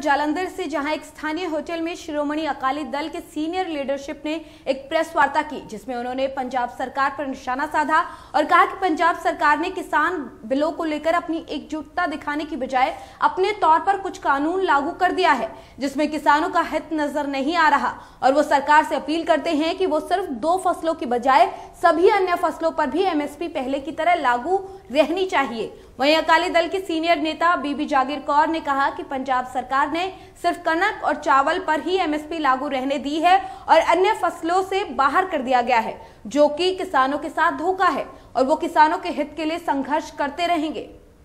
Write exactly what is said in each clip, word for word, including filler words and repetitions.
जालंधर से, जहां एक स्थानीय होटल में शिरोमणि अकाली दल के सीनियर लीडरशिप ने एक प्रेस वार्ता की, जिसमें उन्होंने पंजाब सरकार पर निशाना साधा और कहा कि पंजाब सरकार ने किसान बिलों को लेकर अपनी एकजुटता दिखाने की बजाय अपने तौर पर कुछ कानून लागू कर दिया है जिसमें किसानों का हित नजर नहीं आ रहा। और वो सरकार से अपील करते हैं कि वो सिर्फ दो फसलों की बजाय सभी अन्य फसलों पर भी एमएसपी पहले की तरह लागू रहनी चाहिए। वहीं अकाली दल के सीनियर नेता बीबी जागीर कौर ने कहा कि पंजाब सरकार ने सिर्फ कनक और चावल पर ही एमएसपी लागू रहने दी है और अन्य फसलों से बाहर कर दिया गया है, जो कि किसानों के साथ धोखा है और वो किसानों के हित के लिए संघर्ष करते रहेंगे।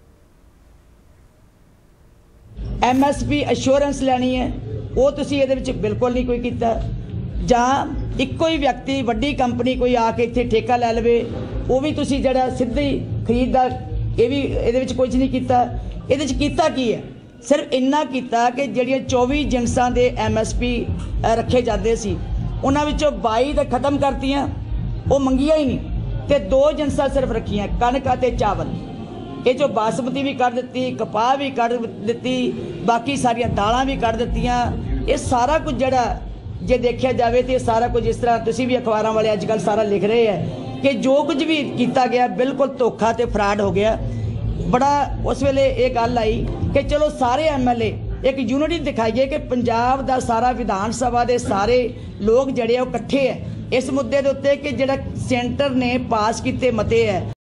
एमएसपी अश्योरेंस लैनी है, वो तुसीं इहदे विच बिल्कुल नहीं कोई कीता। जां इक्को ही व्यक्ति वड्डी कंपनी कोई आके इत्थे ठेका लै लवे, वो भी तुसीं जिहड़ा सिद्धी खरीददार, ये भी इहदे विच कुछ नहीं कीता। इहदे विच कीता की है? सिर्फ इन्ना कीता कि जिहड़ियां चौबी जिनसां दे एमएसपी रखे जाते सी, उन्हां विचों बाई तो खत्म करतियां, वो मंगिया ही नहीं, ते दो जिनसां सिर्फ रखियां, कणक ते चावल। ये जो बासमती भी कर दी, कपाह भी कर दी, बाकी सारिया दालां भी कर दित्तियां। ये सारा कुछ जिहड़ा जे देखा जाए तो सारा कुछ इस तरह तुसीं भी अखबारां वाले अजकल सारा लिख रहे हैं कि जो कुछ भी किया गया बिल्कुल धोखा ते फ्रॉड हो गया। बड़ा उस वेले ये गल आई कि चलो सारे एम एल ए एक यूनिटी दिखाइए कि पंजाब दा सारा विधान सभा दे सारे लोग जड़े इकट्ठे है इस मुद्दे के उत्ते कि जिहड़ा सेंटर ने पास किए मते है।